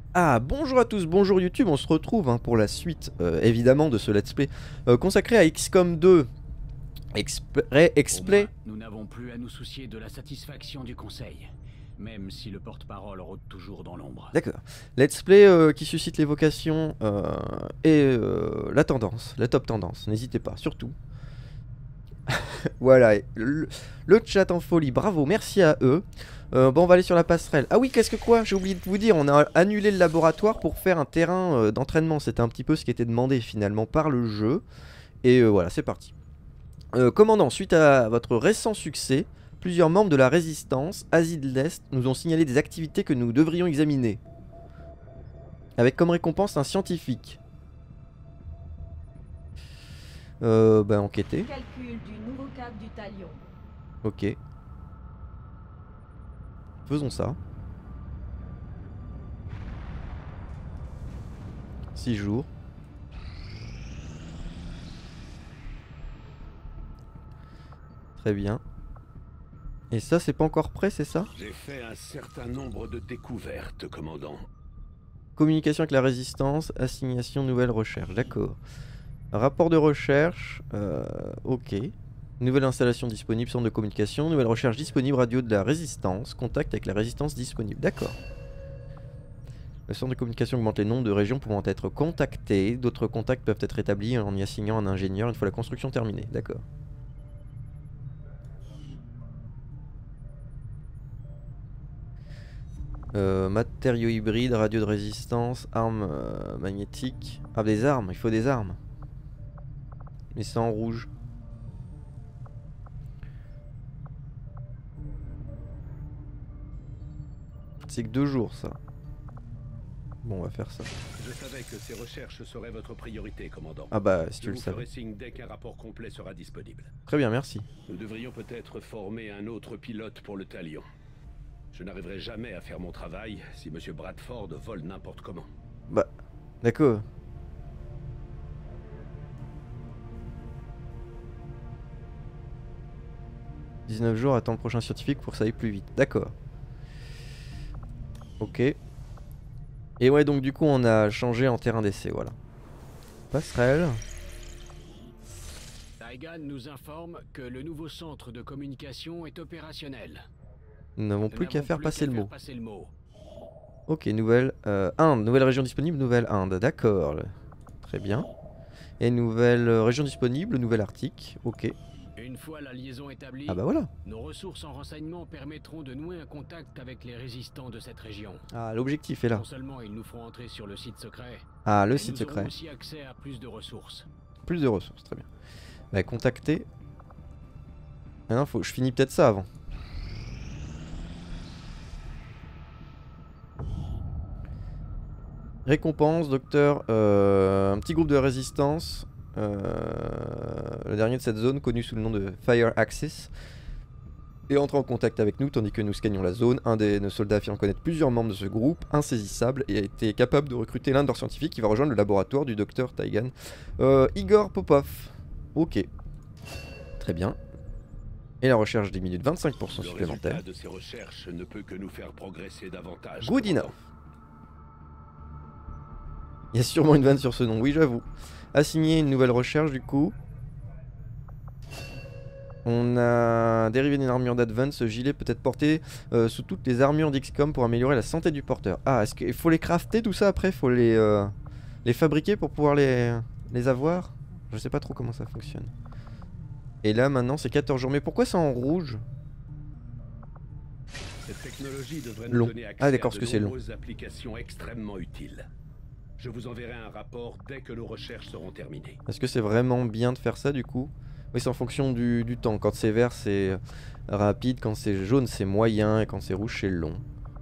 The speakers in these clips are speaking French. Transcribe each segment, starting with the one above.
Ah, bonjour à tous, bonjour YouTube, on se retrouve pour la suite, évidemment, de ce let's play consacré à XCOM 2. Au Explay. moins, nous n'avons plus à nous soucier de la satisfaction du conseil, même si le porte-parole rôde toujours dans l'ombre. D'accord. Let's play qui suscite l'évocation et la tendance, la top tendance, n'hésitez pas, surtout. Voilà, et le chat en folie, bravo, merci à eux. Bon, on va aller sur la passerelle. Ah oui, qu'est-ce que quoi? J'ai oublié de vous dire, on a annulé le laboratoire pour faire un terrain d'entraînement. C'était un petit peu ce qui était demandé finalement par le jeu. Et voilà, c'est parti. Commandant, suite à votre récent succès, plusieurs membres de la résistance, Asie de l'Est, nous ont signalé des activités que nous devrions examiner. Avec comme récompense un scientifique. Bah enquêter. Calcul du nouveau cap du talion. Ok. Faisons ça. 6 jours. Très bien. Et ça, c'est pas encore prêt, c'est ça? J'ai fait un certain nombre de découvertes, commandant. Communication avec la résistance, assignation, nouvelle recherche. D'accord. Rapport de recherche. Ok. Nouvelle installation disponible, centre de communication. Nouvelle recherche disponible, radio de la résistance. Contact avec la résistance disponible. D'accord. Le centre de communication augmente les nombres de régions pouvant être contactées. D'autres contacts peuvent être établis en y assignant un ingénieur une fois la construction terminée. D'accord. Matériaux hybrides, radio de résistance, armes magnétiques. Ah, des armes, il faut des armes. Mais c'est en rouge. C'est que 2 jours ça. Bon, on va faire ça. Je savais que ces recherches seraient votre priorité, commandant. Ah bah, si tu Je le vous savais. ferai signe dès qu'un rapport complet sera disponible. Très bien, merci. Nous devrions peut-être former un autre pilote pour le talion. Je n'arriverai jamais à faire mon travail si Monsieur Bradford vole n'importe comment. Bah, d'accord. « 19 jours, attends le prochain scientifique pour que ça aille plus vite. » D'accord. Ok. Et ouais, donc du coup, on a changé en terrain d'essai, voilà. Passerelle. Taigan nous informe que le nouveau centre de communication est opérationnel. Nous n'avons plus qu'à faire passer le mot. passer le mot. Ok, nouvelle Inde. Nouvelle région disponible, nouvelle Inde. D'accord. Très bien. Et nouvelle région disponible, nouvelle Arctique. Ok. Une fois la liaison établie, Ah bah voilà. nos ressources en renseignement permettront de nouer un contact avec les résistants de cette région. Ah, l'objectif est là. Non seulement ils nous feront entrer sur le site secret, Ah, le mais site nous aurons secret. aussi accès à plus de ressources. Plus de ressources, très bien. Bah, contacter. Ah non, je finis peut-être ça avant. Récompense, docteur. Un petit groupe de résistance. Le dernier de cette zone, connu sous le nom de Fire Axis, et entre en contact avec nous tandis que nous scannons la zone. Un de nos soldats affirme connaître plusieurs membres de ce groupe, insaisissable, et a été capable de recruter l'un de leurs scientifiques qui va rejoindre le laboratoire du docteur Taigan. Igor Popov. Ok. Très bien. Et la recherche diminue de 25% Le supplémentaire. résultat de ces recherches ne peut que nous faire progresser davantage. Good commandant. enough. Il y a sûrement une vanne sur ce nom, oui j'avoue. Assigner une nouvelle recherche du coup. On a dérivé d'une armure d'Advance. Ce gilet peut être porté sous toutes les armures d'XCOM pour améliorer la santé du porteur. Ah, est-ce qu'il faut les crafter tout ça après? Faut les fabriquer pour pouvoir les avoir? Je sais pas trop comment ça fonctionne. Et là maintenant c'est 14 jours. Mais pourquoi c'est en rouge? Cette technologie devrait Long. nous donner accès Ah, d'accord, à parce de que c'est long. nombreuses applications extrêmement utiles. Je vous enverrai un rapport dès que nos recherches seront terminées. Est-ce que c'est vraiment bien de faire ça du coup? Oui, c'est en fonction du temps. Quand c'est vert c'est rapide, quand c'est jaune c'est moyen, et quand c'est rouge c'est long.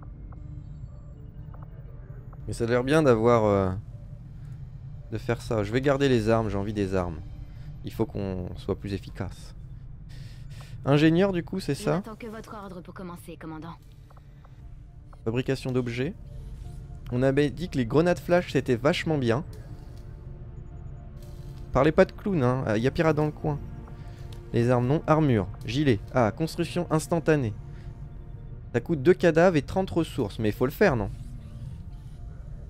Mais ça a l'air bien d'avoir de faire ça. Je vais garder les armes, j'ai envie des armes. Il faut qu'on soit plus efficace. Ingénieur du coup c'est Je ça? n'attends que votre ordre pour commencer, commandant. Fabrication d'objets. On avait dit que les grenades flash c'était vachement bien. Parlez pas de clown hein, y a pirate dans le coin. Les armes non, armure, gilet. Ah, construction instantanée. Ça coûte 2 cadavres et 30 ressources, mais il faut le faire non?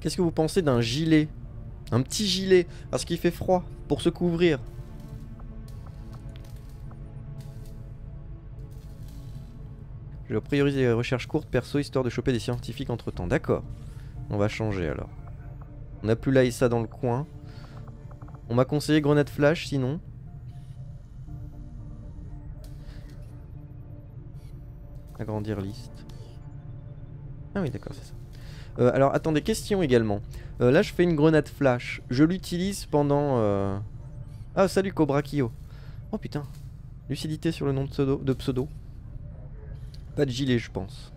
Qu'est-ce que vous pensez d'un gilet? Un petit gilet, parce qu'il fait froid, pour se couvrir. Je vais prioriser les recherches courtes perso, histoire de choper des scientifiques entre temps. D'accord. On va changer alors. On n'a plus l'Aïssa dans le coin. On m'a conseillé grenade flash sinon. Agrandir liste. Ah oui d'accord c'est ça. Alors attendez, question également. Là je fais une grenade flash. Je l'utilise pendant... Ah salut Cobra Kyo. Oh putain. Lucidité sur le nom de pseudo. Pas de gilet je pense.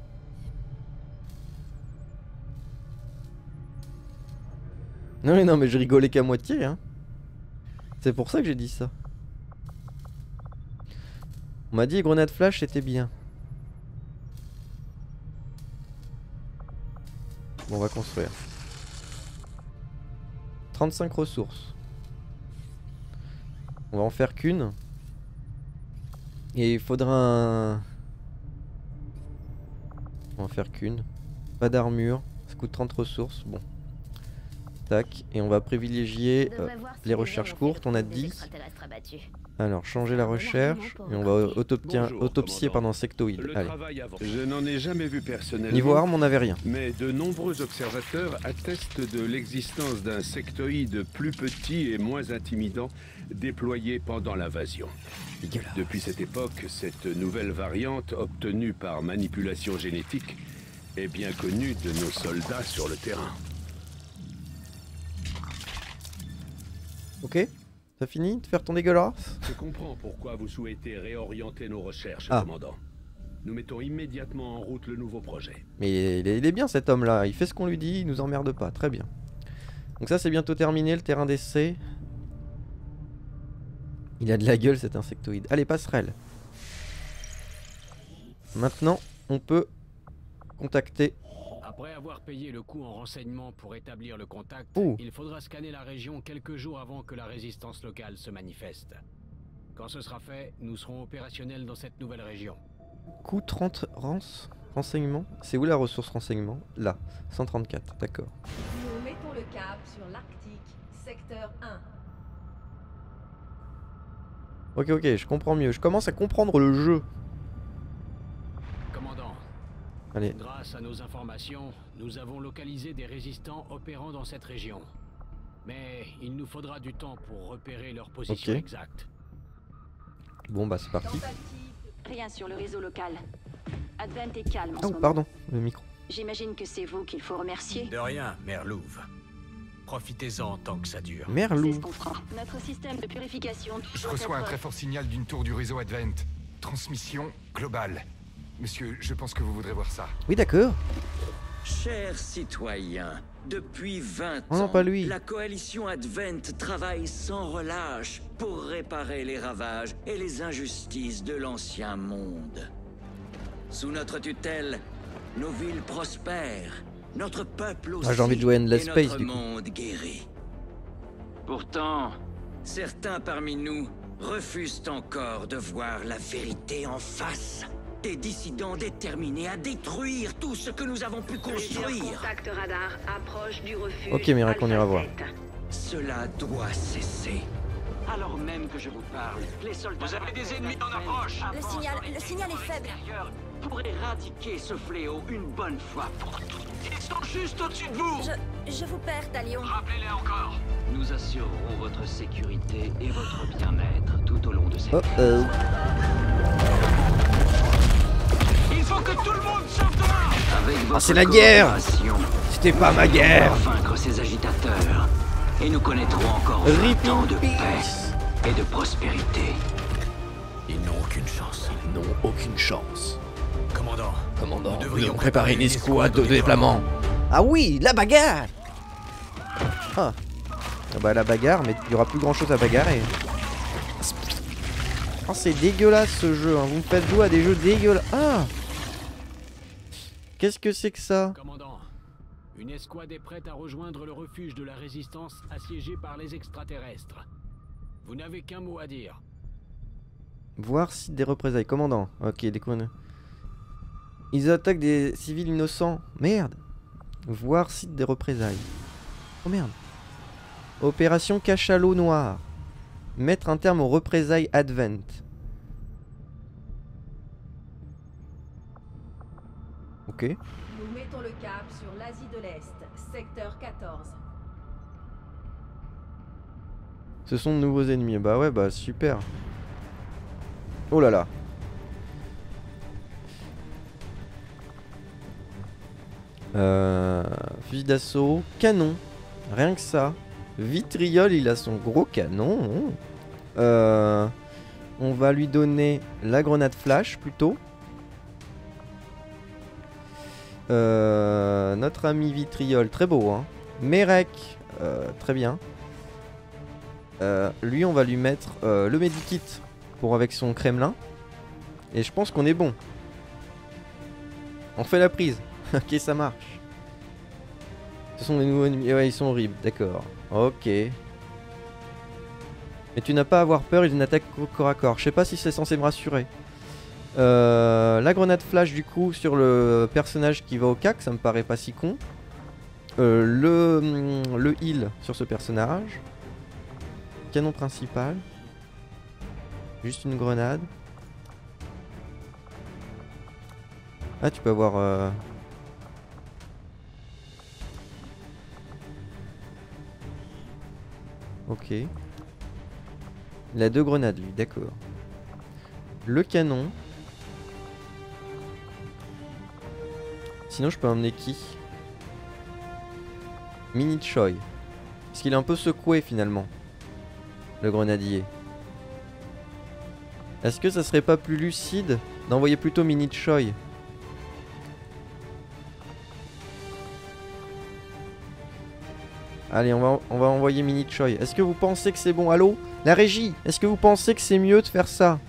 Non mais je rigolais qu'à moitié hein. C'est pour ça que j'ai dit ça. On m'a dit grenade flash c'était bien. Bon on va construire. 35 ressources. On va en faire qu'une. Et il faudra un... On va en faire qu'une. Pas d'armure. Ça coûte 30 ressources. Bon. Tac. Et on va privilégier les recherches courtes. On a 10. Alors, changer la recherche. Et on va autopsier pendant sectoïde. Allez. Je n'en ai jamais vu personnellement. Niveau arme, on n'avait rien. Mais de nombreux observateurs attestent de l'existence d'un sectoïde plus petit et moins intimidant déployé pendant l'invasion. Depuis cette époque, cette nouvelle variante, obtenue par manipulation génétique, est bien connue de nos soldats sur le terrain. Ok, t'as fini de faire ton dégueulasse? Je comprends pourquoi vous souhaitez réorienter nos recherches, commandant. Nous mettons immédiatement en route le nouveau projet. Mais il est bien cet homme là, il fait ce qu'on lui dit, il nous emmerde pas, très bien. Donc ça c'est bientôt terminé, le terrain d'essai. Il a de la gueule cet insectoïde. Allez, passerelle. Maintenant, on peut contacter... Après avoir payé le coût en renseignement pour établir le contact, il faudra scanner la région quelques jours avant que la résistance locale se manifeste. Quand ce sera fait, nous serons opérationnels dans cette nouvelle région. Coût 30 renseignement. C'est où la ressource renseignement? Là, 134, d'accord. Nous mettons le cap sur l'Arctique, secteur 1. Ok, je comprends mieux. Je commence à comprendre le jeu. Commandant, allez. Grâce à nos informations, nous avons localisé des résistants opérant dans cette région. Mais il nous faudra du temps pour repérer leur position exacte. Bon bah c'est parti. Rien sur le réseau local. Advent est calme en ce moment. Pardon, le micro. J'imagine que c'est vous qu'il faut remercier. De rien, Mère Louve. Profitez-en tant que ça dure. Mère Louve. C'est ce qu'on fera. Notre système de purification... Je reçois un très fort signal d'une tour du réseau Advent. Transmission globale. Monsieur, je pense que vous voudrez voir ça. Oui, d'accord. Chers citoyens, depuis 20 oh non, ans, pas lui. La coalition Advent travaille sans relâche pour réparer les ravages et les injustices de l'ancien monde. Sous notre tutelle, nos villes prospèrent, notre peuple aussi, j'ai envie de jouer Endless et Space, notre du coup. monde guérit. Pourtant, certains parmi nous refusent encore de voir la vérité en face. Des dissidents déterminés à détruire tout ce que nous avons pu construire. Contact radar approche du refuge. Ok, Mirac, on ira voir. Cela doit cesser. Alors même que je vous parle, les soldats... Vous avez des ennemis en approche. Le signal est faible. Pour éradiquer ce fléau une bonne fois pour toutes. Ils sont juste au-dessus de vous. Je vous perds, Talion. Rappelez-les encore. Nous assurerons votre sécurité et votre bien-être tout au long de cette Il faut que tout le monde sorte de là. Avec votre c'est la guerre. C'était pas ma guerre. Vaincre ces agitateurs. Et nous connaîtrons encore 20 ans de paix et de prospérité. Ils n'ont aucune chance. Ils n'ont aucune chance. Commandant, nous devrions préparer une escouade de déploiement. Ah oui, la bagarre. Ah bah la bagarre, mais il y aura plus grand chose à bagarrer. Oh c'est dégueulasse ce jeu, hein. Vous me faites jouer à des jeux dégueulasses. Ah, qu'est-ce que c'est que ça? Commandant, une escouade est prête à rejoindre le refuge de la résistance assiégé par les extraterrestres. Vous n'avez qu'un mot à dire. Voir site des représailles. Commandant. Ok, déconne. Ils attaquent des civils innocents. Merde. Voir site des représailles. Oh merde. Opération cachalot noir. Mettre un terme aux représailles Advent. Ok. Nous mettons le cap sur l'Asie de l'Est, secteur 14. Ce sont de nouveaux ennemis. Bah ouais, bah super. Oh là là. Fusil d'assaut, canon. Rien que ça. Vitriol, il a son gros canon. On va lui donner la grenade flash plutôt. Notre ami Vitriol, très beau hein. Merek, très bien. Lui on va lui mettre le medikit pour avec son Kremlin. Et je pense qu'on est bon. On fait la prise. Ok, ça marche. Ce sont des nouveaux ennemis. Ouais, ils sont horribles, d'accord. Ok. Mais tu n'as pas à avoir peur, ils une attaque au corps à corps. Je sais pas si c'est censé me rassurer. La grenade flash du coup sur le personnage qui va au cac, ça me paraît pas si con. Le heal sur ce personnage. Canon principal. Juste une grenade. Ah, tu peux avoir... Ok. Il a 2 grenades lui, d'accord. Le canon. Sinon je peux emmener qui? Mini Choi. Parce qu'il est un peu secoué finalement. Le grenadier. Est-ce que ça serait pas plus lucide d'envoyer plutôt Mini Choi? Allez, on va envoyer Mini Choi. Est-ce que vous pensez que c'est bon? Allô? La régie, est-ce que vous pensez que c'est mieux de faire ça?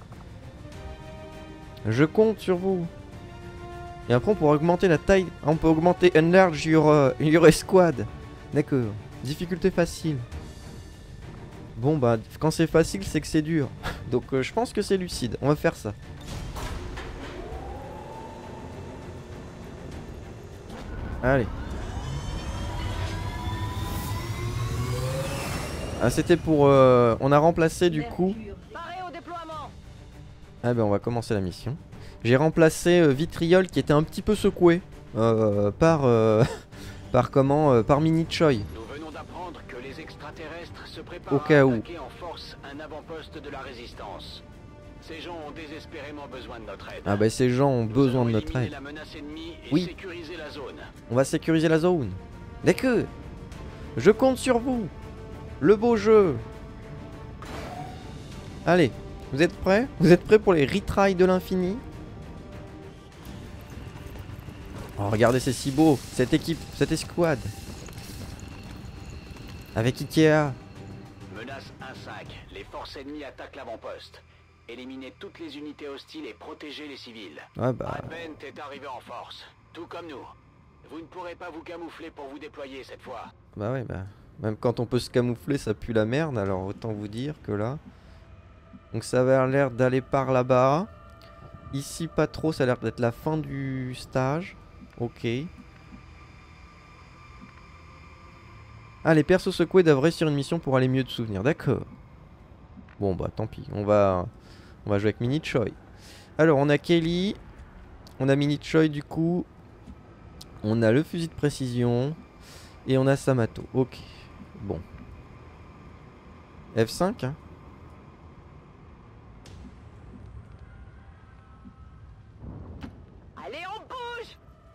Je compte sur vous. Et après on pourra augmenter la taille. On peut augmenter enlarge your squad. D'accord. Difficulté facile. Bon bah quand c'est facile c'est que c'est dur. Donc je pense que c'est lucide. On va faire ça. Allez. Ah c'était pour... on a remplacé du coup... Ah ben on va commencer la mission. J'ai remplacé Vitriol qui était un petit peu secoué par Mini Choi. Nous venons d'apprendre que les extraterrestres se préparent au cas à où. attaquer en force un avant-poste de la résistance. Ces gens ont désespérément besoin de notre aide. Ah bah ces gens ont besoin de notre aide. La menace ennemie et oui. sécuriser la zone. On va sécuriser la zone. D'accord. Je compte sur vous. Le beau jeu. Allez, vous êtes prêts? Vous êtes prêts pour les retries de l'infini? Oh regardez, c'est si beau. Cette équipe, cette escouade. Avec Ikea. Menace 1-5. Les forces ennemies attaquent l'avant-poste. Éliminez toutes les unités hostiles et protégez les civils. Ouais bah... Advent est arrivé en force. Tout comme nous. Vous ne pourrez pas vous camoufler pour vous déployer cette fois. Bah ouais bah... Même quand on peut se camoufler ça pue la merde. Alors autant vous dire que là... Donc ça va l'air d'aller par là-bas. Ici pas trop, ça a l'air d'être la fin du stage. Ok. Ah, les persos secoués doivent réussir une mission pour aller mieux de souvenirs. D'accord. Bon bah tant pis. On va jouer avec Mini Choi. Alors on a Kelly. On a Mini Choi du coup. On a le fusil de précision. Et on a Samato. Ok. Bon. F5 hein. Allez, on bouge!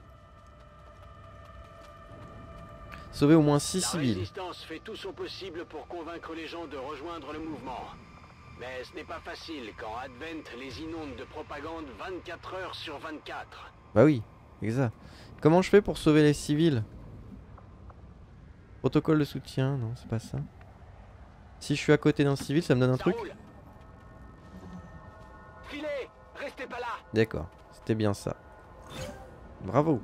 Sauver au moins 6 La civils. résistance fait tout son possible pour convaincre les gens de rejoindre le mouvement. Mais ce n'est pas facile quand Advent les inonde de propagande 24 heures sur 24. Bah oui, exact. Comment je fais pour sauver les civils? Protocole de soutien, non c'est pas ça. Si je suis à côté d'un civil, ça me donne un truc? Filez, restez pas là. D'accord, c'était bien ça. Bravo.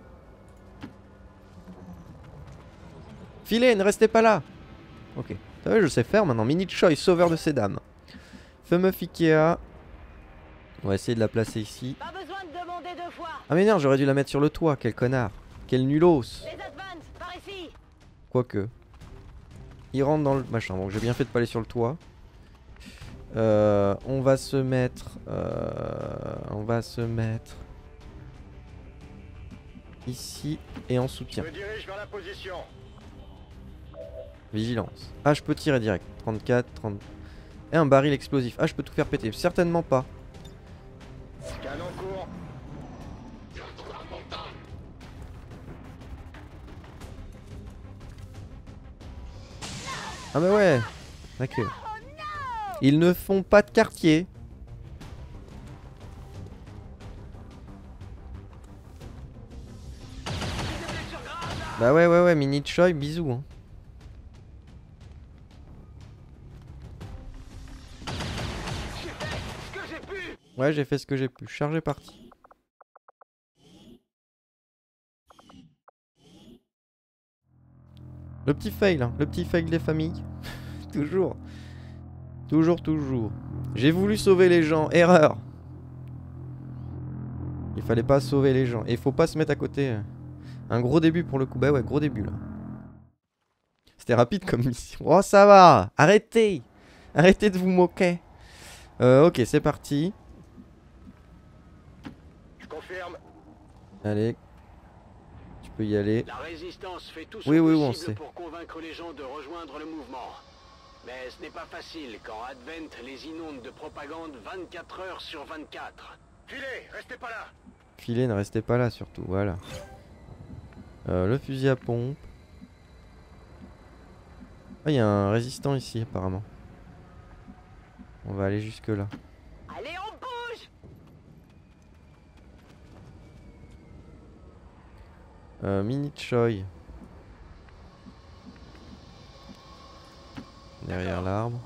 Filez, ne restez pas là. Ok, t'as vu, je sais faire maintenant. Mini Choi, sauveur de ces dames. Fameux Ikea. On va essayer de la placer ici. Pas besoin de demander 2 fois. Ah mais non, j'aurais dû la mettre sur le toit, quel connard. Quel nulos. Les Advance, Quoique. Il rentre dans le machin. Bon, j'ai bien fait de pas aller sur le toit. On va se mettre... ici et en soutien. Je me dirige vers la position. Vigilance. Ah, je peux tirer direct. 34, 30... Et un baril explosif. Ah, je peux tout faire péter. Certainement pas. Canon court. Ah bah ouais. D'accord. Ils ne font pas de quartier. Bah ouais, Mini Choi, bisous. Hein. Ouais, j'ai fait ce que j'ai pu. Chargé parti. Le petit fail, hein. Le petit fail des familles. Toujours. Toujours. J'ai voulu sauver les gens. Erreur. Il fallait pas sauver les gens. Et il faut pas se mettre à côté. Un gros début pour le coup. Bah ouais, gros début là. C'était rapide comme mission. Oh, ça va. Arrêtez. Arrêtez de vous moquer. Ok, c'est parti. Je confirme. Allez. Tu peux y aller. La résistance fait tout son Oui, on possible sait. pour convaincre les gens de rejoindre le mouvement. Mais ce n'est pas facile quand Advent les inonde de propagande 24 heures sur 24. Filez, restez pas là. Filez, ne restez pas là surtout, voilà. Le fusil à pompe. Ah, il y a un résistant ici apparemment. On va aller jusque là. Allez, on bouge. Mini Choi. Derrière l'arbre.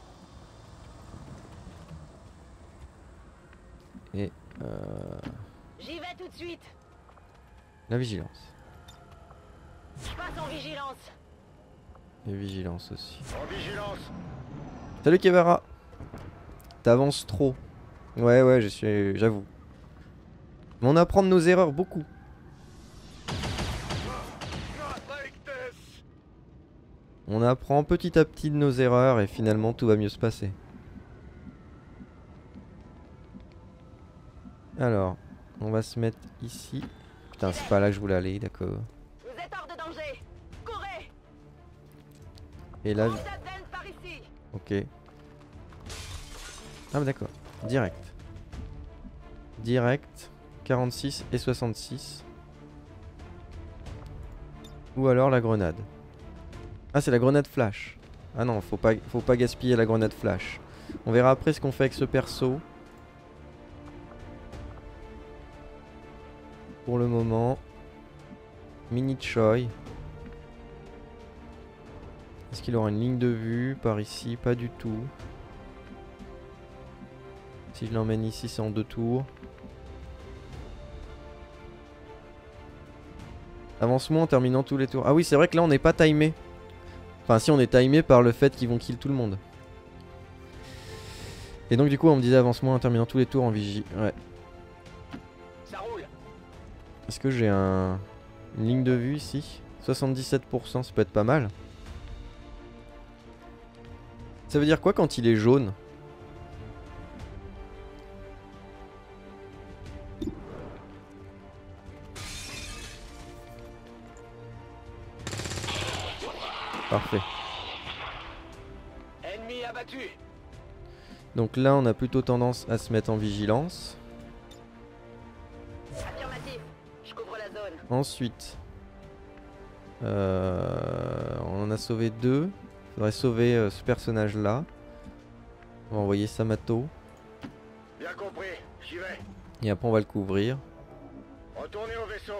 Et J'y vais tout de suite. la vigilance. Je passe en vigilance. Et vigilance aussi. En vigilance. Salut Kevara. T'avances trop. Ouais, j'avoue. Mais on apprend de nos erreurs beaucoup. On apprend petit à petit de nos erreurs et finalement tout va mieux se passer. Alors, on va se mettre ici. Putain, c'est pas là que je voulais aller, d'accord. Vous êtes hors de danger. Courez. Et là, Force Advent par ici. ok. Ah bah d'accord, direct. Direct, 46 et 66. Ou alors la grenade. Ah, c'est la grenade flash. Ah non, faut pas gaspiller la grenade flash. On verra après ce qu'on fait avec ce perso. Pour le moment, Mini Choi. Est-ce qu'il aura une ligne de vue par ici? Pas du tout. Si je l'emmène ici, c'est en 2 tours. Avance-moi en terminant tous les tours. Ah oui, c'est vrai que là, on n'est pas timé. Enfin, si, on est timé par le fait qu'ils vont kill tout le monde. Et donc, du coup, on me disait avance-moi en terminant tous les tours en vigie. Ouais. Ça roule. Est-ce que j'ai une ligne de vue ici? 77%, ça peut être pas mal. Ça veut dire quoi quand il est jaune? Parfait. Ennemi abattu. Donc là, on a plutôt tendance à se mettre en vigilance. Affirmatif. Je couvre la zone. Ensuite, on en a sauvé 2. Faudrait sauver ce personnage-là. On va envoyer Samato. Bien compris, j'y vais. Et après, on va le couvrir. Retournez au vaisseau.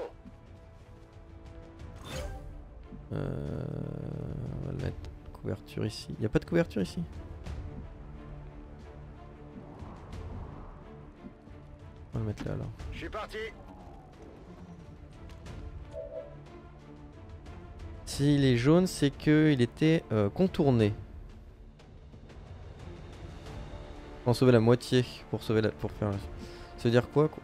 On va le mettre couverture ici. Il n'y a pas de couverture ici? On va le mettre là alors. Je suis parti. S'il est jaune, c'est qu'il était contourné. On sauver la moitié pour sauver la. Pour faire. Ça veut dire quoi?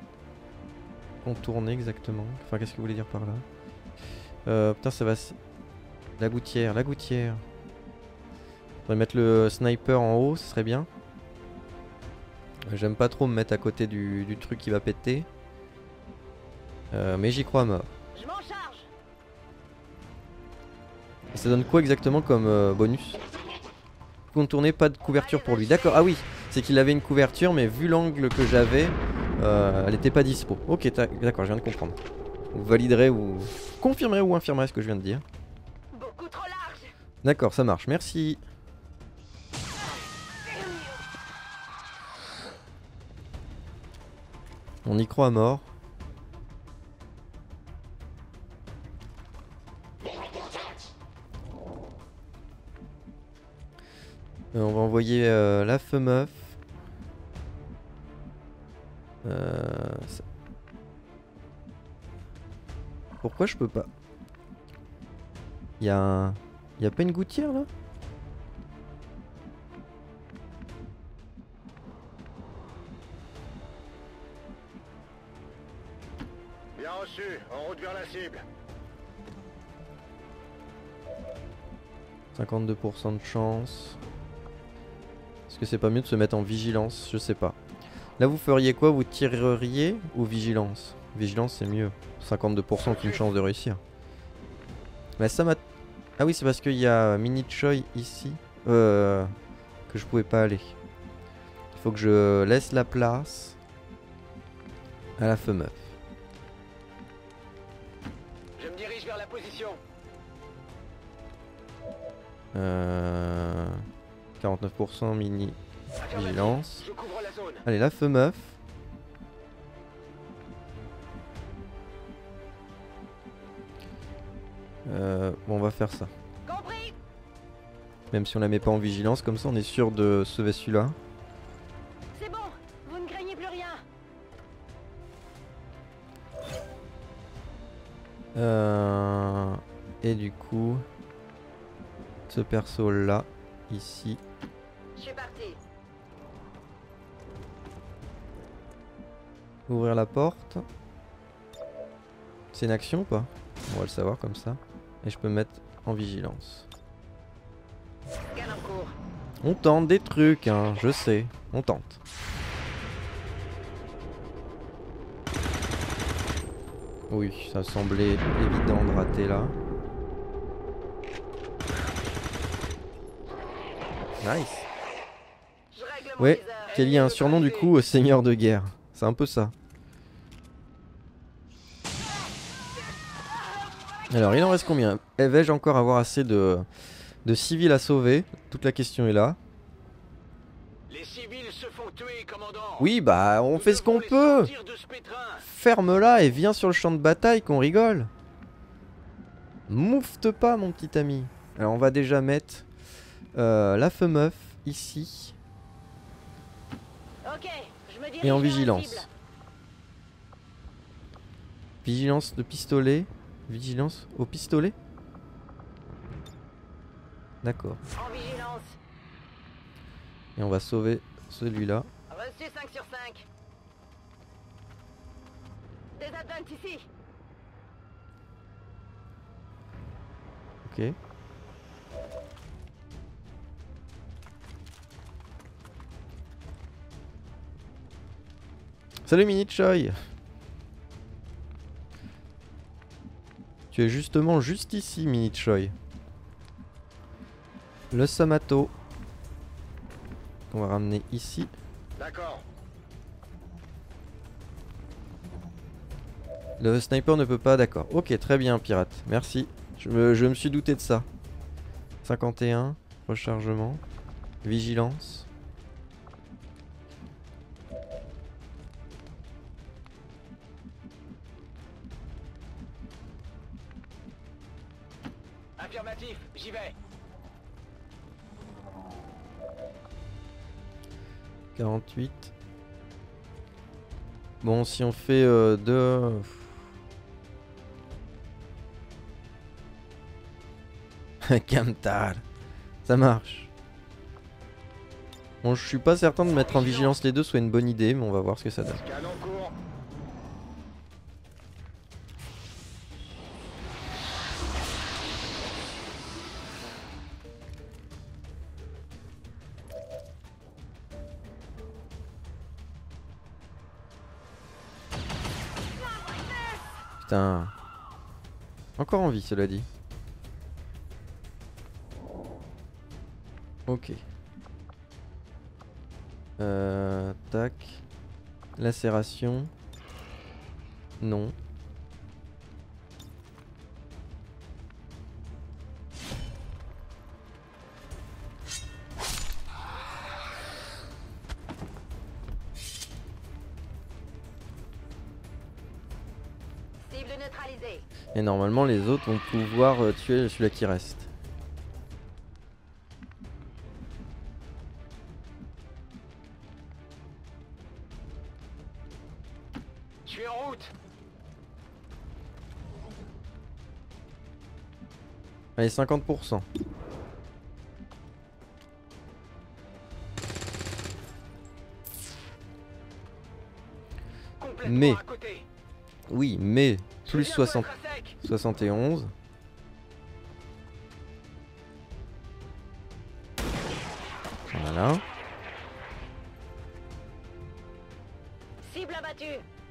Contourner exactement. Enfin, qu'est-ce que vous voulez dire par là? Putain, ça va. La gouttière, la gouttière. On va mettre le sniper en haut, ce serait bien. J'aime pas trop me mettre à côté du truc qui va péter. Mais j'y crois à mort. Je m'en charge. Et ça donne quoi exactement comme bonus? Contourner, pas de couverture pour lui. D'accord, ah oui, c'est qu'il avait une couverture, mais vu l'angle que j'avais, elle était pas dispo. Ok, d'accord, je viens de comprendre. Vous validerez ou confirmerez ou infirmerez ce que je viens de dire. Beaucoup trop large. D'accord, ça marche, merci. On y croit à mort. On va envoyer la meuf. Pourquoi je peux pas? Y a pas une gouttière là? Bien reçu, en route vers la cible. 52% de chance. Est-ce que c'est pas mieux de se mettre en vigilance? Je sais pas. Là vous feriez quoi? Vous tireriez ou vigilance? Vigilance c'est mieux. 52% aucune chance de réussir. Mais ça m'a... Ah oui c'est parce qu'il y a Mini Choi ici que je pouvais pas aller. Il faut que je laisse la place à la meuf. Je me dirige vers la position. 49% mini vigilance. Je couvre la zone. Allez, la meuf. Bon, on va faire ça. Compris. Même si on la met pas en vigilance, comme ça on est sûr de sauver celui-là. C'est bon. Vous ne craignez plus rien. Et du coup, ce perso là, ici. Je suis parti. Ouvrir la porte. C'est une action ou pas? On va le savoir comme ça. Et je peux me mettre en vigilance. Scan en cours. On tente des trucs, hein, je sais. On tente. Oui, ça semblait évident de rater là. Nice. Je règle mon Ouais, viseur. Kelly a un surnom du coup au seigneur de guerre. C'est un peu ça. Alors il en reste combien? Vais-je encore avoir assez de civils à sauver? Toute la question est là. Les civils se font tuer, commandant. Oui bah on fait ce qu'on Nous devons les peut. sortir de ce pétrin. Ferme-la et viens sur le champ de bataille qu'on rigole. Moufte pas mon petit ami. Alors on va déjà mettre la meuf ici. Ok, je me dirige Et en vers la vigilance. cible. Vigilance de pistolet. Vigilance au pistolet. D'accord. En vigilance. Et on va sauver celui-là. Reçu 5 sur 5. Des advents ici. Ok. Salut Mini Choi. Tu es justement juste ici Mini Choi. Le Samato. On va ramener ici. D'accord. Le sniper ne peut pas, d'accord. Ok, très bien pirate, merci. Je me suis douté de ça. 51, rechargement, vigilance. Affirmatif, j'y vais. 48. Bon, si on fait 2... Camtar. Ça marche. Bon, je suis pas certain de mettre en vigilance les deux soit une bonne idée, mais on va voir ce que ça donne. Scan en cours. putain. Encore en vie, cela dit. Ok. Tac. Lacération. Non. Cible neutralisée. Et normalement les autres vont pouvoir tuer celui-là qui reste. Je suis en route. Allez, 50%. Mais, oui, mais, plus 60, 71. Voilà. Cible abattue.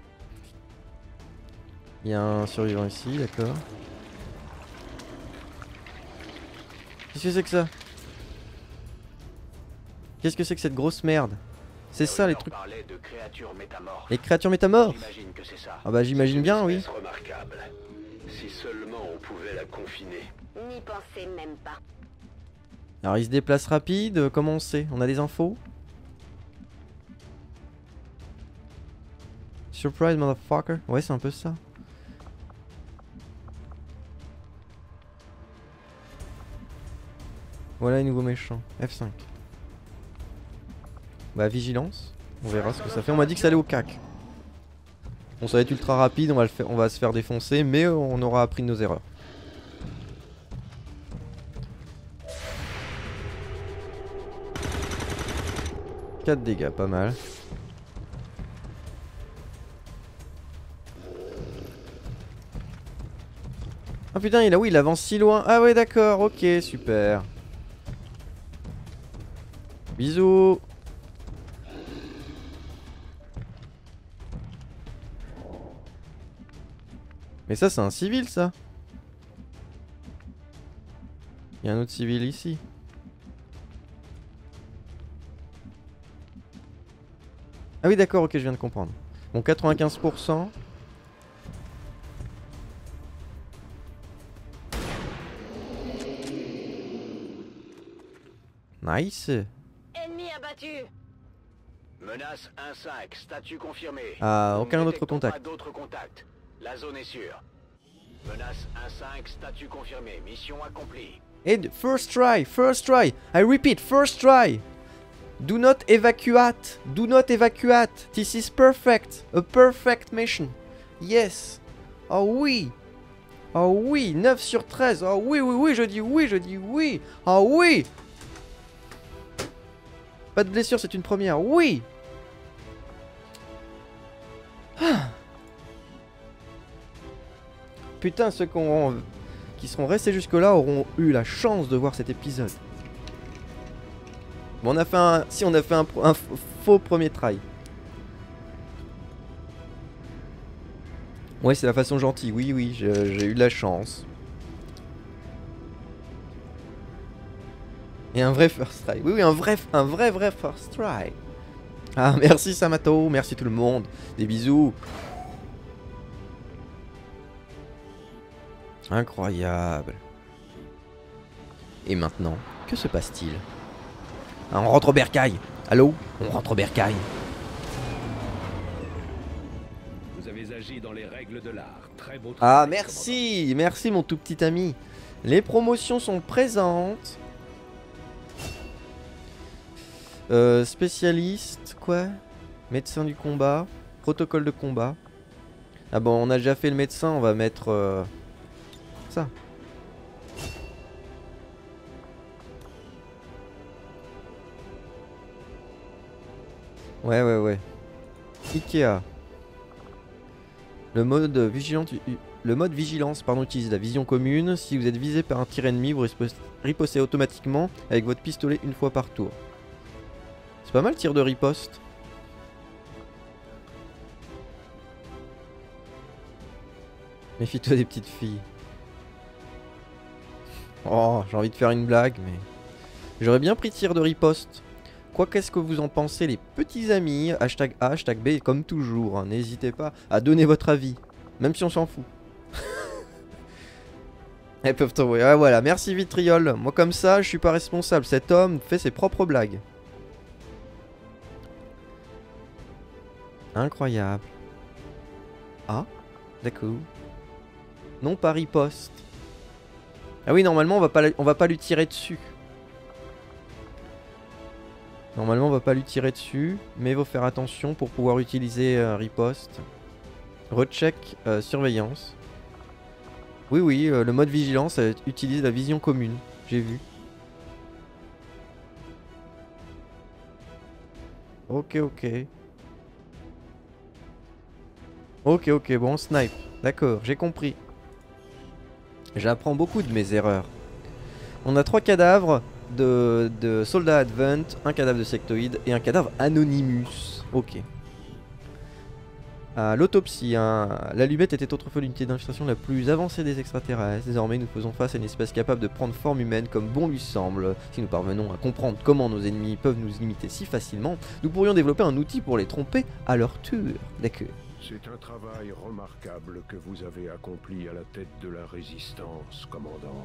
Il y a un survivant ici, d'accord. Qu'est-ce que c'est que ça? Qu'est-ce que c'est que cette grosse merde? C'est ça les trucs. De créatures métamorphes. Les créatures métamorphes? J'imagine que c'est ça. Ah bah j'imagine bien, oui. Remarquable. Si seulement on pouvait la confiner. N'y pensez même pas. Alors il se déplace rapide, comment on sait? On a des infos? Surprise motherfucker. Ouais, c'est un peu ça. Voilà les nouveaux méchants. F5. Bah vigilance. On verra ce que ça fait. On m'a dit que ça allait au cac. Bon, ça va être ultra rapide, on va se faire défoncer, mais on aura appris de nos erreurs. « 4 dégâts, pas mal. Ah putain, il avance si loin. Ah ouais, d'accord, ok, super. Bisous. Mais ça, c'est un civil, ça. Il y a un autre civil ici. Ah oui, d'accord, ok, je viens de comprendre. Bon, 95%. Nice. Ennemi abattu. Menace 1-5, statut confirmé. Ah, Nous aucun ne autre détectons contact. pas d'autres contacts. La zone est sûre. Menace 1-5, statut confirmé. Mission accomplie. And first try, first try. I repeat, first try. Do not evacuate. Do not evacuate. This is perfect. A perfect mission. Yes. Oh oui. Oh oui. 9 sur 13. Oh oui, oui, oui. Je dis oui, je dis oui. Oh oui. Pas de blessure, c'est une première. Oui. Ah. Putain, ceux qui seront restés jusque-là auront eu la chance de voir cet épisode. Bon, on a fait un faux premier try. Ouais, c'est la façon gentille. Oui, oui, j'ai eu de la chance. Et un vrai first try. Oui, oui, un vrai first try. Ah, merci Samato, merci tout le monde. Des bisous. Incroyable. Et maintenant, que se passe-t-il? Ah, on rentre au bercail. Allô? On rentre au bercail. Vous avez agi dans les règles de l'art. Très beau travail. Ah, merci. Merci mon tout petit ami. Les promotions sont présentes. Spécialiste, quoi? Médecin du combat. Protocole de combat. Ah bon, on a déjà fait le médecin, on va mettre... ça. Ouais, ouais, ouais. Ikea. Le mode vigilance utilise la vision commune. Si vous êtes visé par un tir ennemi, vous ripostez automatiquement avec votre pistolet une fois par tour. C'est pas mal tir de riposte. Méfie-toi des petites filles. Oh, j'ai envie de faire une blague, mais... J'aurais bien pris tir de riposte. Quoi qu'est-ce que vous en pensez, les petits amis? Hashtag A, hashtag B, comme toujours. Hein. N'hésitez pas à donner votre avis. Même si on s'en fout. Elles peuvent t'envoyer. Ah voilà, merci Vitriol. Moi comme ça, je suis pas responsable. Cet homme fait ses propres blagues. Incroyable. Ah, d'accord. Non, pas riposte. Ah oui, normalement, on va pas lui tirer dessus. Normalement, on va pas lui tirer dessus. Mais il faut faire attention pour pouvoir utiliser riposte. Recheck surveillance. Oui, oui, le mode vigilance utilise la vision commune. J'ai vu. Ok, ok. Ok, ok, bon, snipe. D'accord, j'ai compris. J'apprends beaucoup de mes erreurs. On a 3 cadavres de soldats Advent, un cadavre de sectoïde et un cadavre Anonymous. Ok. L'autopsie, hein. L'allumette était autrefois l'unité d'infiltration la plus avancée des extraterrestres. Désormais, nous faisons face à une espèce capable de prendre forme humaine comme bon lui semble. Si nous parvenons à comprendre comment nos ennemis peuvent nous imiter si facilement, nous pourrions développer un outil pour les tromper à leur tour. D'accord. C'est un travail remarquable que vous avez accompli à la tête de la résistance, commandant.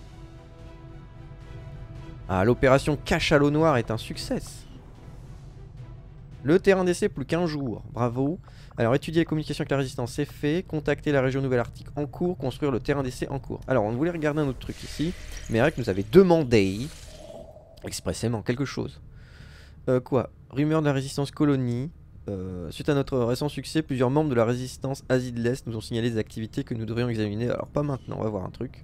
L'opération Cachalot Noir est un succès. Le terrain d'essai, plus qu'un jour. Bravo. Alors, étudier les communications avec la résistance, c'est fait. Contacter la région Nouvelle-Arctique en cours. Construire le terrain d'essai en cours. Alors, on voulait regarder un autre truc ici. Mais Eric nous avait demandé expressément quelque chose. Quoi? Rumeur de la résistance colonie. Suite à notre récent succès, plusieurs membres de la résistance Asie de l'Est nous ont signalé des activités que nous devrions examiner. Alors, pas maintenant, on va voir un truc.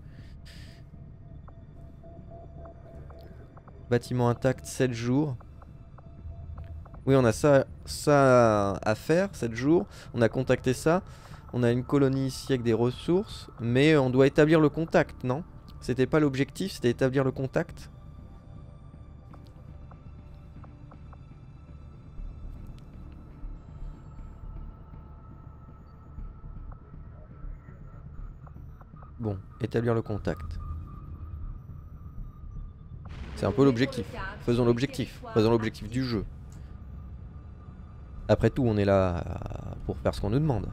Bâtiment intact, 7 jours. Oui, on a ça à faire, 7 jours. On a contacté ça. On a une colonie ici avec des ressources. Mais on doit établir le contact, non? C'était pas l'objectif, c'était établir le contact. Bon, établir le contact. C'est un peu l'objectif. Faisons l'objectif. Faisons l'objectif du jeu. Après tout, on est là pour faire ce qu'on nous demande.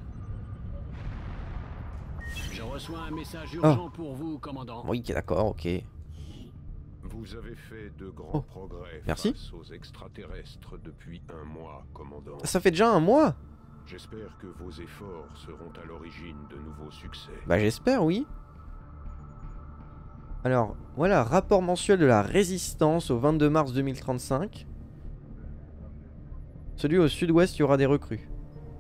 Je reçois un message urgent pour vous, commandant. Oui, d'accord, ok. Vous avez fait de grands progrès face aux extraterrestres depuis un mois, commandant. Ça fait déjà un mois? J'espère que vos efforts seront à l'origine de nouveaux succès. Bah j'espère, oui. Alors, voilà, rapport mensuel de la résistance au 22 mars 2035. Celui au sud-ouest, il y aura des recrues.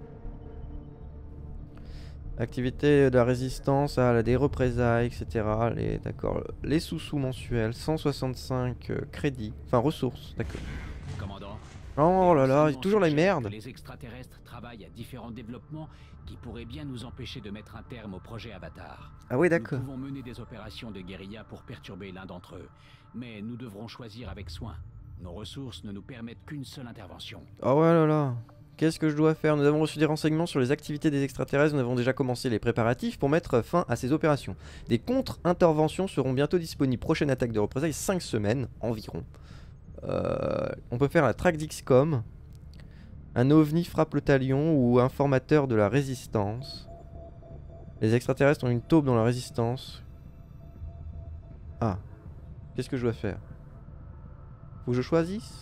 Activité de la résistance, des représailles, etc. D'accord. Les sous-sous mensuels, 165 crédits. Enfin, ressources, d'accord. Commandant. Oh là là, toujours la merde. Les extraterrestres travaillent à différents développements qui pourraient bien nous empêcher de mettre un terme au projet Avatar. Ah oui, d'accord. Nous pouvons mener des opérations de guérilla pour perturber l'un d'entre eux. Mais nous devrons choisir avec soin. Nos ressources ne nous permettent qu'une seule intervention. Oh ouais là là. Qu'est-ce que je dois faire? Nous avons reçu des renseignements sur les activités des extraterrestres. Nous avons déjà commencé les préparatifs pour mettre fin à ces opérations. Des contre-interventions seront bientôt disponibles. Prochaine attaque de représailles, 5 semaines environ. On peut faire la traque d'XCOM. Un ovni frappe le talion ou un formateur de la résistance. Les extraterrestres ont une taupe dans la résistance. Ah. Qu'est-ce que je dois faire? Faut que je choisisse?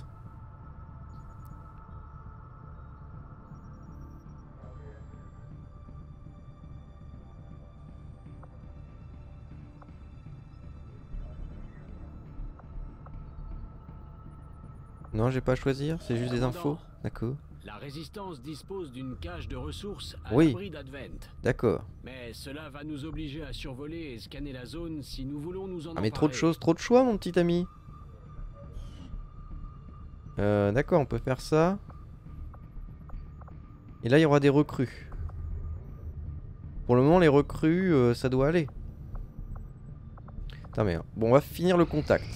Non, j'ai pas à choisir, c'est juste des infos. D'accord. La résistance dispose d'une cache de ressources à Oui. l'abri d'Advent. D'accord. Mais cela va nous obliger à survoler et scanner la zone si nous voulons nous en emparer. Ah mais trop de choses, trop de choix mon petit ami. D'accord, on peut faire ça. Et là il y aura des recrues. Pour le moment les recrues ça doit aller. Putain mais bon on va finir le contact.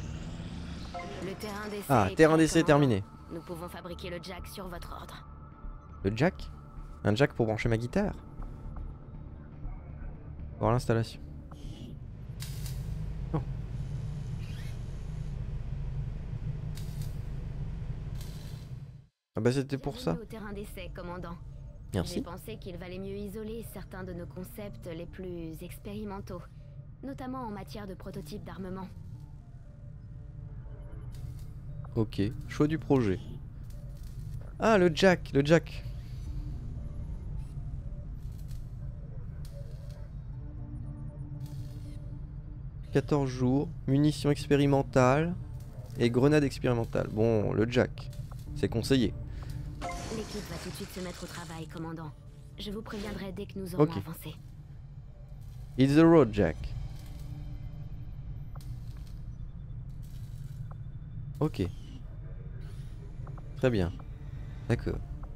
Terrain d'essai terminé. Nous pouvons fabriquer le jack sur votre ordre. Le jack? Un jack pour brancher ma guitare? Voir l'installation. Oh. Ah bah c'était pour ça. Au terrain d'essai, commandant. Merci. J'ai pensé qu'il valait mieux isoler certains de nos concepts les plus expérimentaux, notamment en matière de prototypes d'armement. Ok, choix du projet. Ah, le jack, le jack. « 14 jours, munitions expérimentales et grenades expérimentales. » Bon, le jack, c'est conseillé. L'équipe va tout de suite se mettre au travail, commandant. Je vous préviendrai dès que nous aurons avancé. It's the road, Jack. Ok. Très bien. D'accord.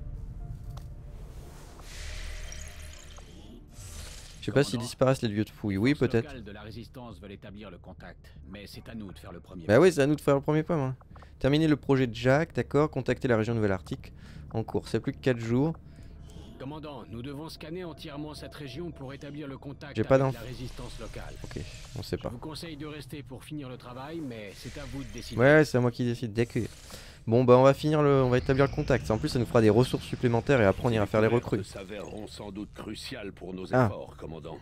Je sais pas s'ils disparaissent les lieux de fouille. Oui, peut-être. de la résistance veulent établir le contact, mais c'est à nous de faire le premier. Bah oui, c'est à nous de faire le premier pas, moi. Terminer le projet de Jack, d'accord. Contacter la région Nouvelle-Arctique en cours. C'est plus que 4 jours. Commandant, nous devons scanner entièrement cette région pour établir le contact avec la résistance locale. Ok, on sait pas. Je vous conseille de rester pour finir le travail, mais c'est à vous de décider. Ouais, c'est à moi qui décide. D'accord. Bon bah on va établir le contact. En plus ça nous fera des ressources supplémentaires et après on ira faire les recrues. S'avèreront sans doute cruciales pour nos efforts, commandant.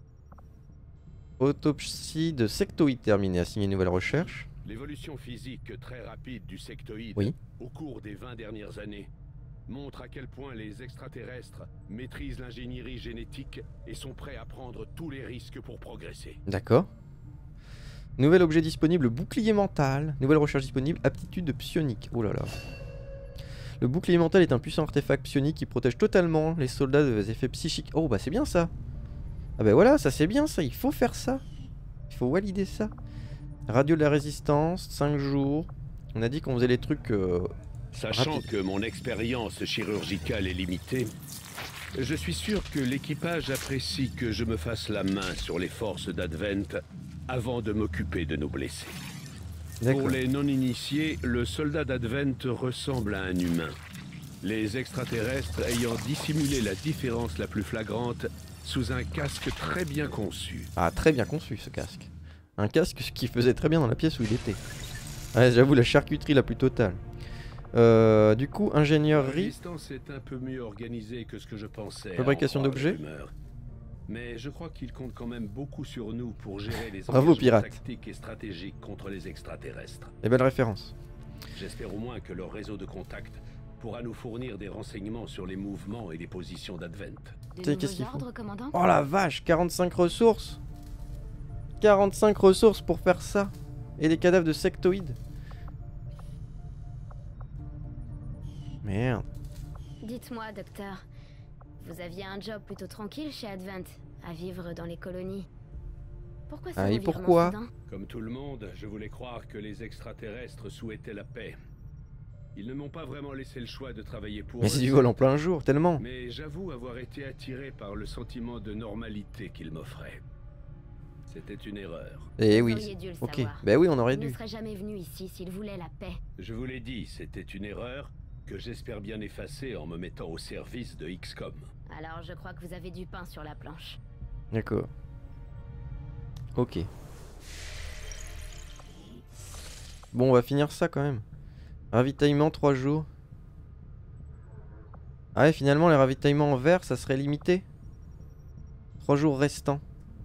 Autopsie de sectoïde terminée. Assigner une nouvelle recherche. L'évolution physique très rapide du sectoïde au cours des 20 dernières années montre à quel point les extraterrestres maîtrisent l'ingénierie génétique et sont prêts à prendre tous les risques pour progresser. D'accord. Nouvel objet disponible, bouclier mental. Nouvelle recherche disponible, aptitude psionique. Oh là là. Le bouclier mental est un puissant artefact psionique qui protège totalement les soldats des effets psychiques. Oh bah c'est bien ça. Ah bah voilà, ça c'est bien ça, il faut faire ça. Il faut valider ça. Radio de la résistance, 5 jours. On a dit qu'on faisait les trucs... Sachant que mon expérience chirurgicale est limitée, je suis sûr que l'équipage apprécie que je me fasse la main sur les forces d'Advent avant de m'occuper de nos blessés. Pour les non-initiés, le soldat d'Advent ressemble à un humain. Les extraterrestres ayant dissimulé la différence la plus flagrante sous un casque très bien conçu. Ah, très bien conçu ce casque. Un casque qui faisait très bien dans la pièce où il était. Ouais, j'avoue, la charcuterie la plus totale. Du coup, ingénierie. La résistance est un peu mieux organisée que ce que je pensais. Fabrication d'objets. Mais je crois qu'il compte quand même beaucoup sur nous pour gérer les engagements tactiques et stratégiques contre les extraterrestres. Et belle référence. J'espère au moins que leur réseau de contact pourra nous fournir des renseignements sur les mouvements et les positions d'Advent. Qu'est-ce qu'il faut ? Oh la vache, 45 ressources. 45 ressources pour faire ça. Et des cadavres de sectoïdes. Merde. Dites-moi, docteur, vous aviez un job plutôt tranquille chez Advent, à vivre dans les colonies. Pourquoi ça et pourquoi ? Comme tout le monde, je voulais croire que les extraterrestres souhaitaient la paix. Ils ne m'ont pas vraiment laissé le choix de travailler pour eux. Mais c'est du vol en plein jour, tellement. Mais j'avoue avoir été attiré par le sentiment de normalité qu'ils m'offraient. C'était une erreur. Eh oui. Ok. Ben oui, on aurait dû. Il ne serait jamais venu ici s'il voulait la paix. Je vous l'ai dit, c'était une erreur que j'espère bien effacer en me mettant au service de XCOM. Alors je crois que vous avez du pain sur la planche. D'accord. Ok. Bon, on va finir ça quand même. Ravitaillement 3 jours. Ah ouais, finalement les ravitaillements en vert, ça serait limité. 3 jours restants.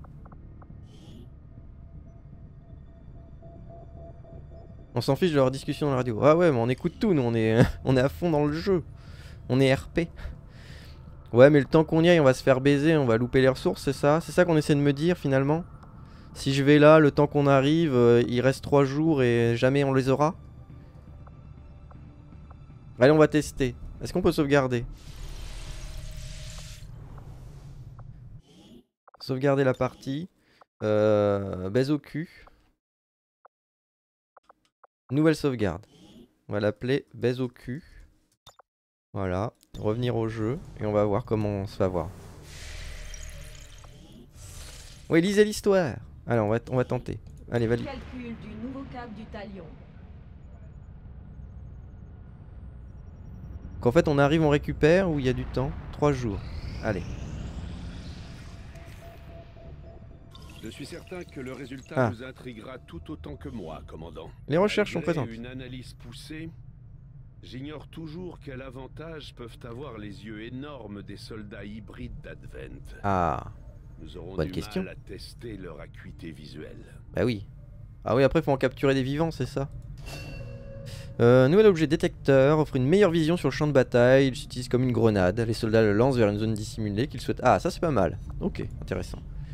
On s'en fiche de leur discussion dans la radio. Ah ouais, mais on écoute tout, nous on est à fond dans le jeu. On est RP. Ouais, mais le temps qu'on y aille, on va se faire baiser, on va louper les ressources, c'est ça? C'est ça qu'on essaie de me dire finalement? Si je vais là, le temps qu'on arrive, il reste 3 jours et jamais on les aura? Allez, on va tester. Est-ce qu'on peut sauvegarder? Sauvegarder la partie. Baise au cul. Nouvelle sauvegarde. On va l'appeler baise au cul. Voilà. Revenir au jeu. Et on va voir comment on se va voir. Oui, lisez l'histoire. Allez, on va tenter. Allez, valide. Calcul du nouveau cap du talion. Qu'en fait, on arrive, on récupère ou il y a du temps? 3 jours. Allez. Je suis certain que le résultat vous intriguera tout autant que moi, commandant. Les recherches sont présentes. Une analyse poussée, j'ignore toujours quel avantage peuvent avoir les yeux énormes des soldats hybrides d'Advent. Ah, nous aurons bonne du question. mal à tester leur acuité visuelle. Bah oui. Ah oui, après faut en capturer des vivants, c'est ça. Nouvel objet détecteur offre une meilleure vision sur le champ de bataille. Il s'utilise comme une grenade. Les soldats le lancent vers une zone dissimulée qu'ils souhaitent. Ah, ça c'est pas mal. Ok, intéressant.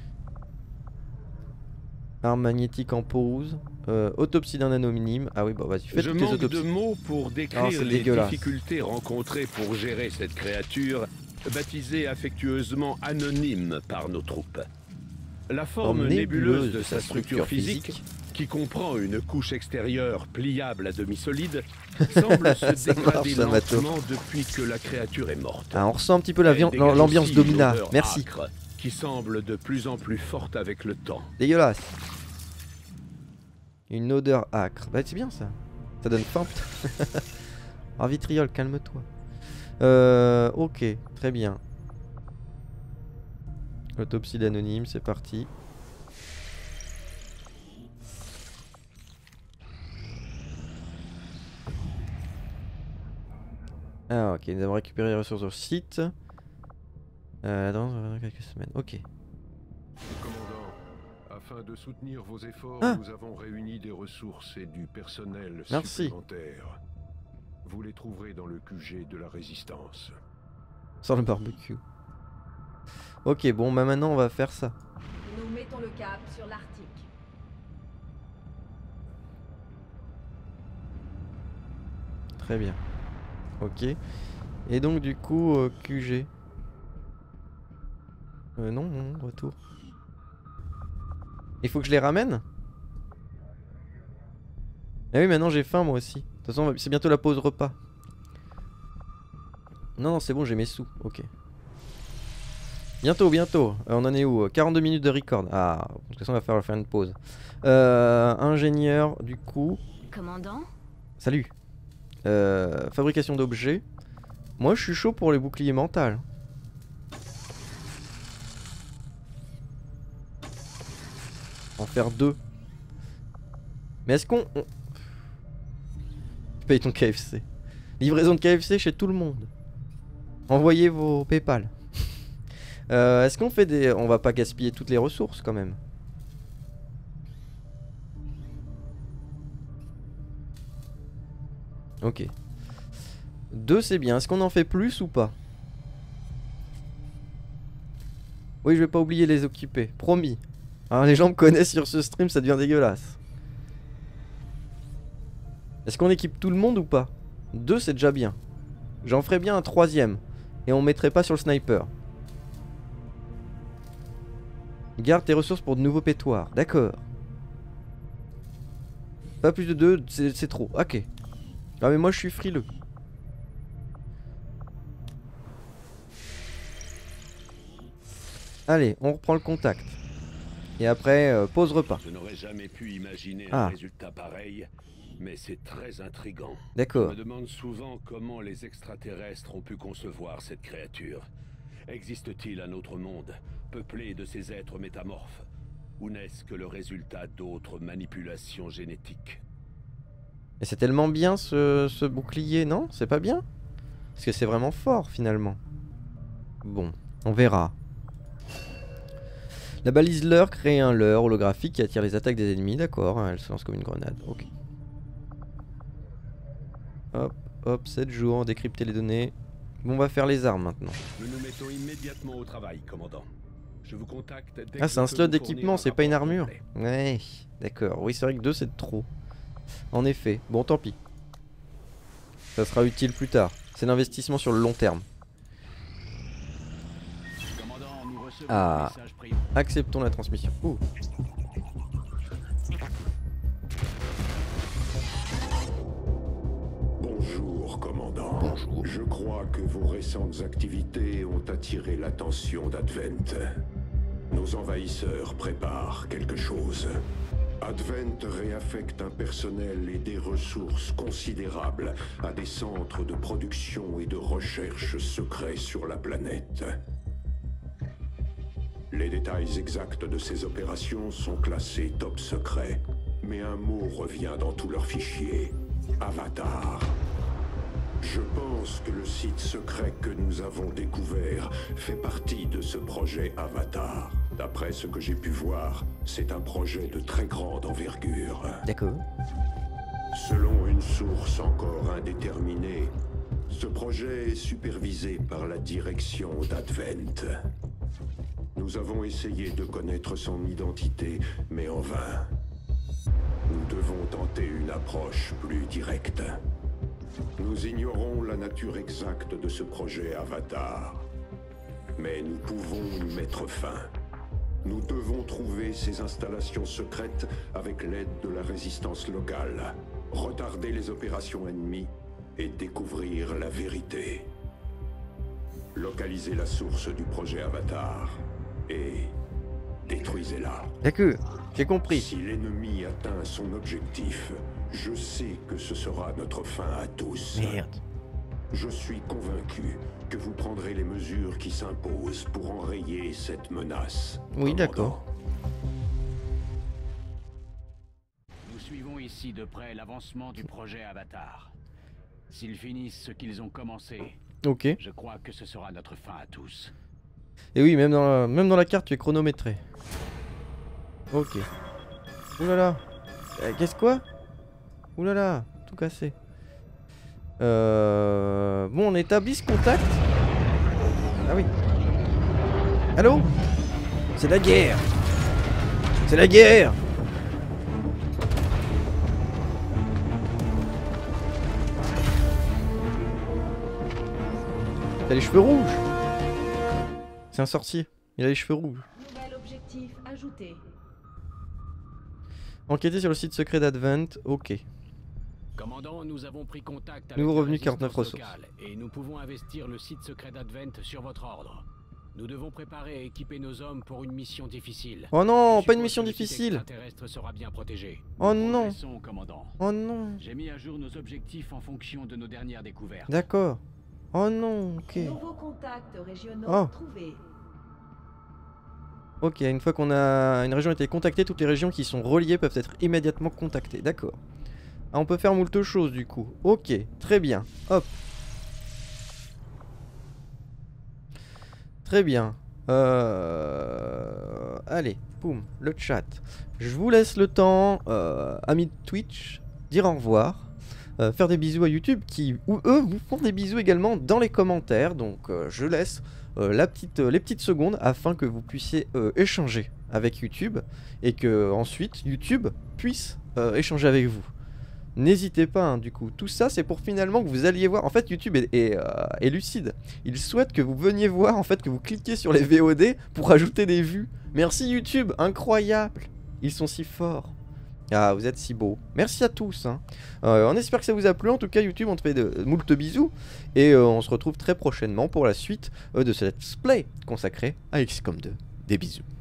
Arme magnétique en pause. Autopsie d'un anonyme. Ah oui, bah vas-y, fais toutes les autopsies. Je manque de mots pour décrire les difficultés rencontrées pour gérer cette créature, baptisée affectueusement Anonyme par nos troupes. La forme nébuleuse de sa structure physique, qui comprend une couche extérieure pliable à demi-solide, semble se dégrader lentement depuis que la créature est morte. Ah, on ressent un petit peu l'ambiance Domina. Merci. Âcre, qui semble de plus en plus forte avec le temps. Dégueulasse. Une odeur âcre. Bah c'est bien ça. Ça donne faim putain. Ah vitriol, calme-toi. Ok, très bien. Autopsie d'anonyme, c'est parti. Ah ok, nous avons récupéré les ressources au site. Dans quelques semaines, ok. Commandant, afin de soutenir vos efforts, nous avons réuni des ressources et du personnel supplémentaire. Vous les trouverez dans le QG de la Résistance. Sans le barbecue. Ok, bon, bah maintenant on va faire ça. Nous mettons le cap sur l'Arctique. Très bien. Ok. Et donc du coup, QG. Non, retour. Il faut que je les ramène? Ah oui, maintenant j'ai faim moi aussi. De toute façon, c'est bientôt la pause repas. Non, c'est bon, j'ai mes sous. Ok. Bientôt. On en est où? 42 minutes de record. Ah, de toute façon, on va falloir faire une pause. Ingénieur, du coup. Commandant? Salut. Fabrication d'objets. Moi, je suis chaud pour les boucliers mentaux. En faire 2. Mais est-ce qu'on... Tu payes ton KFC. Livraison de KFC chez tout le monde. Envoyez vos PayPal. Est-ce qu'on fait des... On va pas gaspiller toutes les ressources quand même. Ok. 2 c'est bien. Est-ce qu'on en fait plus ou pas? Oui, je vais pas oublier les occuper. Promis. Hein, les gens me connaissent sur ce stream, ça devient dégueulasse. Est-ce qu'on équipe tout le monde ou pas? 2 c'est déjà bien. J'en ferai bien un 3ème. Et on mettrait pas sur le sniper. Garde tes ressources pour de nouveaux pétoirs. D'accord. Pas plus de 2, c'est trop. Ok. Ah mais moi je suis frileux. Allez, on reprend le contact. Et après, pause repas. Je n'aurais jamais pu imaginer un résultat pareil, mais c'est très intriguant. D'accord. Je me demande souvent comment les extraterrestres ont pu concevoir cette créature. Existe-t-il un autre monde, peuplé de ces êtres métamorphes? Ou n'est-ce que le résultat d'autres manipulations génétiques? Et c'est tellement bien ce bouclier, non? C'est pas bien? Parce que c'est vraiment fort finalement. Bon, on verra. La balise leurre crée un leurre holographique qui attire les attaques des ennemis, d'accord, elle se lance comme une grenade, ok. Hop, 7 jours, décrypter les données. Bon, on va faire les armes maintenant. Nous nous mettons immédiatement au travail, commandant. Je vous contacte dès c'est un slot d'équipement, c'est pas une armure. Ouais, d'accord, oui c'est vrai que 2 c'est trop. En effet, bon tant pis. Ça sera utile plus tard, c'est l'investissement sur le long terme. Ah, acceptons la transmission. Ouh. Bonjour, commandant. Bonjour. Je crois que vos récentes activités ont attiré l'attention d'Advent. Nos envahisseurs préparent quelque chose. Advent réaffecte un personnel et des ressources considérables à des centres de production et de recherche secrets sur la planète. Les détails exacts de ces opérations sont classés top secret. Mais un mot revient dans tous leurs fichiers. Avatar. Je pense que le site secret que nous avons découvert fait partie de ce projet Avatar. D'après ce que j'ai pu voir, c'est un projet de très grande envergure. D'accord. Selon une source encore indéterminée, ce projet est supervisé par la direction d'Advent. Nous avons essayé de connaître son identité, mais en vain. Nous devons tenter une approche plus directe. Nous ignorons la nature exacte de ce projet Avatar. Mais nous pouvons y mettre fin. Nous devons trouver ces installations secrètes avec l'aide de la résistance locale, retarder les opérations ennemies et découvrir la vérité. Localisez la source du projet Avatar et détruisez-la. D'accord, j'ai compris. Si l'ennemi atteint son objectif, je sais que ce sera notre fin à tous. Merde. Je suis convaincu que vous prendrez les mesures qui s'imposent pour enrayer cette menace. Oui, d'accord. Nous suivons ici de près l'avancement du projet Avatar. S'ils finissent ce qu'ils ont commencé, ok. Je crois que ce sera notre fin à tous. Et oui, même dans la carte, tu es chronométré. Ok. Oulala. Qu'est-ce quoi? Oulala, tout cassé. Bon, on établit ce contact. Ah oui. Allô? C'est la guerre. C'est la guerre. T'as les cheveux rouges. C'est un sorcier. Il a les cheveux rouges. Nouvel objectif ajouté. Enquêter sur le site secret d'Advent. Ok. Commandant, nous avons pris contact avec Nouveau la revenu, résistance 49 ressources. locale et nous pouvons investir le site secret d'Advent sur votre ordre. Nous devons préparer et équiper nos hommes pour une mission difficile. Oh non, pas une mission difficile. Le site extraterrestre sera bien protégé. Oh non. Commandant. Oh non. J'ai mis à jour nos objectifs en fonction de nos dernières découvertes. D'accord. Oh non, ok. Nouveaux contacts régionaux trouvés. Ok, une fois qu'on a une région a été contactée, toutes les régions qui sont reliées peuvent être immédiatement contactées. D'accord. Ah, on peut faire moult choses du coup. Ok, très bien. Hop. Très bien. Allez, boum, le chat. Je vous laisse le temps, amis de Twitch, dire au revoir. Faire des bisous à YouTube ou eux vous font des bisous également dans les commentaires. Donc je laisse les petites secondes afin que vous puissiez échanger avec YouTube et que ensuite YouTube puisse échanger avec vous. N'hésitez pas, hein, du coup. Tout ça, c'est pour finalement que vous alliez voir. En fait, YouTube est lucide. Il souhaite que vous veniez voir, en fait, que vous cliquiez sur les VOD pour ajouter des vues. Merci YouTube, incroyable. Ils sont si forts. Ah, vous êtes si beaux. Merci à tous. Hein. On espère que ça vous a plu. En tout cas, YouTube, on te fait moult bisous. Et on se retrouve très prochainement pour la suite de ce let's play consacré à XCOM 2. Des bisous.